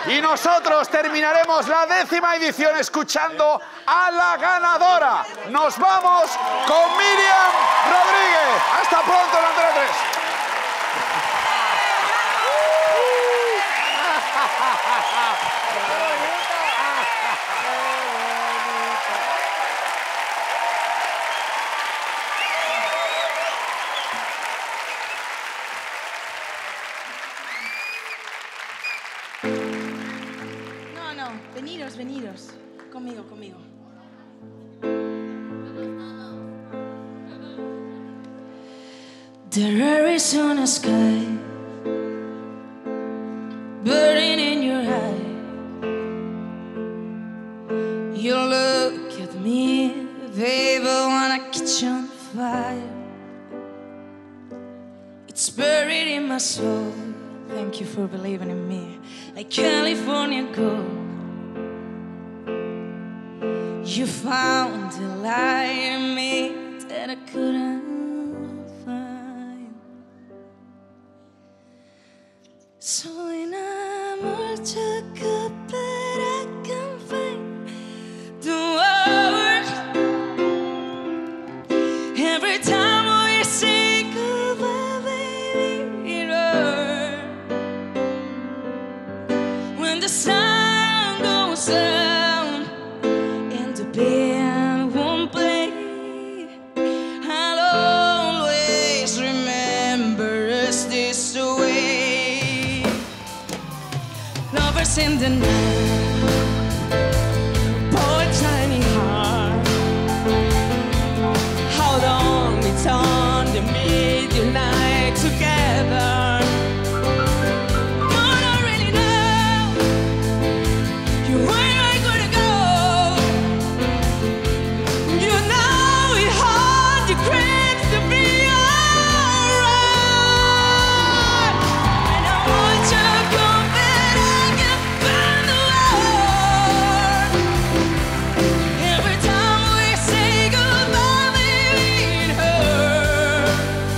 Y nosotros terminaremos la 10ª edición escuchando a la ganadora. Nos vamos con Miriam Rodríguez. Hasta pronto en Antena 3. No, veniros. Conmigo. The Arizona sky burning in your eye. You look at me, baby, wanna catch on fire. It's buried in my soul. Thank you for believing in me. Like California gold. You found the light in me that I couldn't find. So enamored, took up, but I can't find the words. Every time we say goodbye, baby, it hurts. When the sun goes down and the band won't play, I'll always remember us this way. Lovers in the night, poor tiny heart. How long it's on the midnight together. God, I really know you where I gotta go. You know it hard to crave to be alright. And I want you to come back, I can find the word. Every time we say goodbye, baby, it hurts.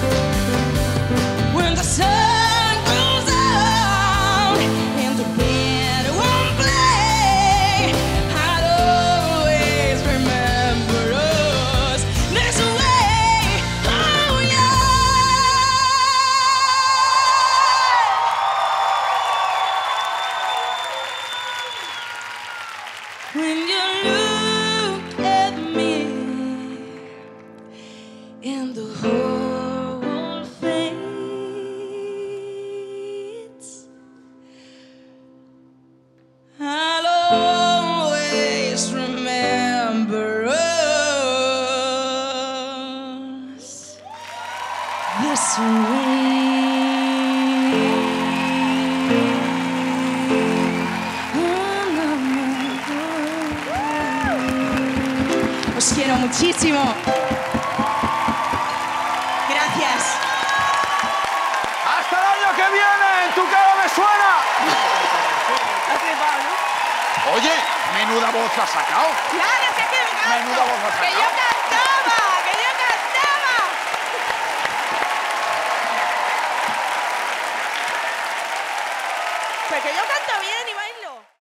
When the sun goes out and the band won't play, I'll always remember us this way. Oh yeah. When you look at me and the whole world fades, I'll always remember us this way. Os quiero muchísimo. Gracias. ¡Hasta el año que viene! ¡En tu cara me suena! Oye, menuda voz has sacado. Claro, es que